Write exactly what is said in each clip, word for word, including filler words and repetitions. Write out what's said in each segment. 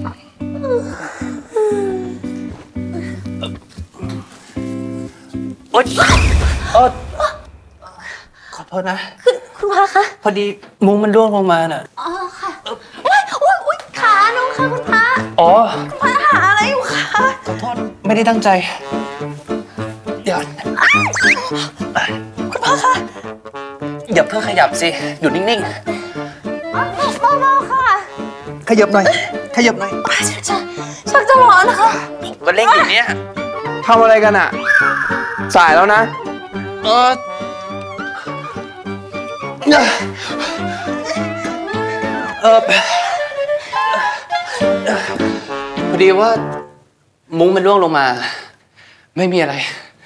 โอ๊ยเออขอโทษนะคุณคุณพระคะพอดีมุ้งมันร่วงลงมาน่ะอ๋อค่ะโอ๊ยโอ๊ยโอ๊ยขาน้องค่ะคุณพระอ๋อคุณพระหาอะไรอยู่คะขอโทษไม่ได้ตั้งใจเดี๋ยวคุณพระคะอย่าเพิ่งขยับสิอยู่นิ่งๆเบาๆค่ะขยับหน่อยขยับหน่อยชักจะชักจะร้อนนะคะผมก็เล่นอยู่เนี้ยทำอะไรกันอ่ะสายแล้วนะเออเออพอดีว่ามุ้งมันร่วงลงมาไม่มีอะไร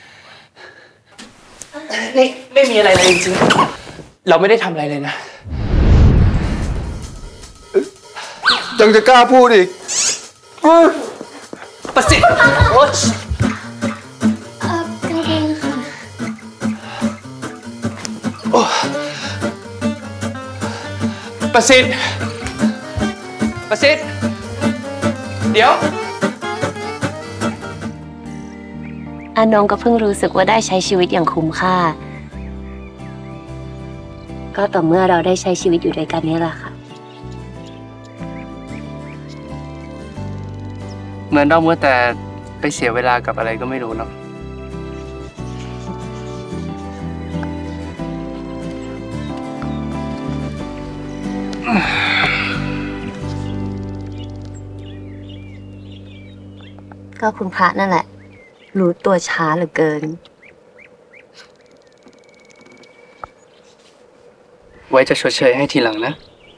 นี่ไม่มีอะไรเลยจริงๆเราไม่ได้ทำอะไรเลยนะยังจะกล้าพูดอีกประสิทธิ์โอ๊ยเออกางเกงค่ะประสิทธิ์ประสิทธิ์เดี๋ยวอานงก็เพิ่งรู้สึกว่าได้ใช้ชีวิตอย่างคุ้มค่าก็ต่อเมื่อเราได้ใช้ชีวิตอยู่ด้วยกันนี่แหละค่ะเหมือนเราเมื่อแต่ไปเสียเวลากับอะไรก็ไม่รู้เนาะก็คุณพระนั่นแหละรู้ตัวช้าเหลือเกินไว้จะชดเชยให้ทีหลังนะ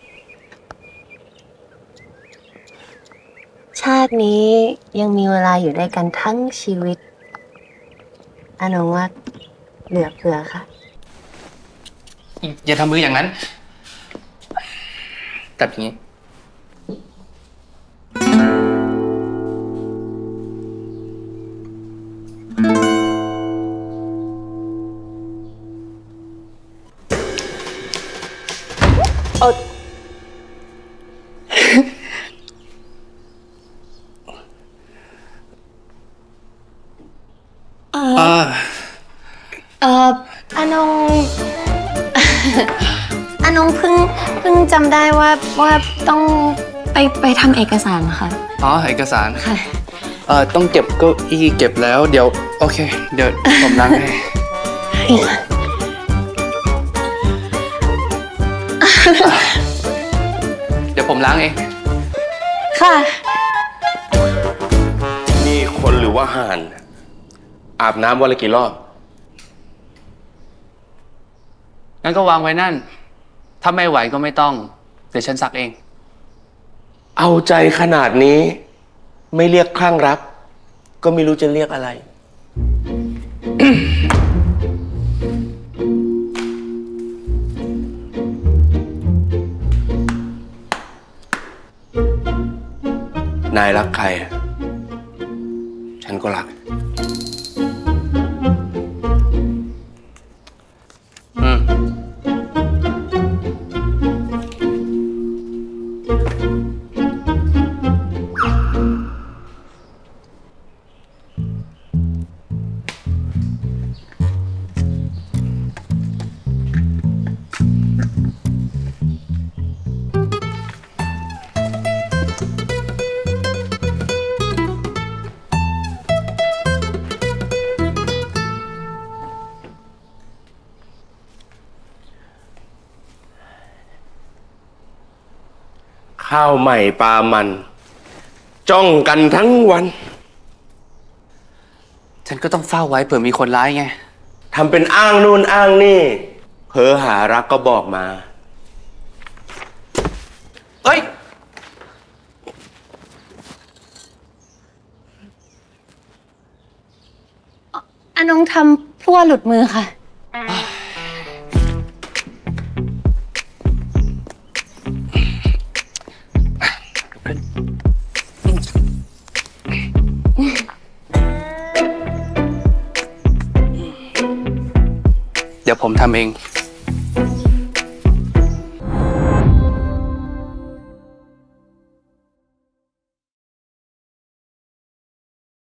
ชาตินี้ยังมีเวลาอยู่ด้วยกันทั้งชีวิตอานงว่าเหลือเฟือค่ะอย่าทำมืออย่างนั้นตัดอย่างนี้เออเออเอออานงอานงเพิ่งเพิ่งจำได้ว่าว่าต้องไปไปทำเอกสารค่ะอ๋อเอกสารค่ะเอ่อต้องเก็บเก้าอี้เก็บแล้วเดี๋ยวโอเคเดี๋ยวผมล้างให้เดี๋ยวผมล้างเองค่ะนี่คนหรือว่าห่านอาบน้ำวันละกี่รอบงั้นก็วางไว้นั่นถ้าไม่ไหวก็ไม่ต้องเดี๋ยวฉันซักเองเอาใจขนาดนี้ไม่เรียกคลั่งรักก็ไม่รู้จะเรียกอะไร นายรักใครฉันก็รักอืมข้าวใหม่ปลามันจ้องกันทั้งวันฉันก็ต้องเฝ้าไว้เผื่อมีคนร้ายไงทำเป็นอ้างนู่นอ้างนี่เพ้อหารักก็บอกมาเฮ้ยอานงทำพลั่วหลุดมือค่ะเดี๋ยวผมทำเอง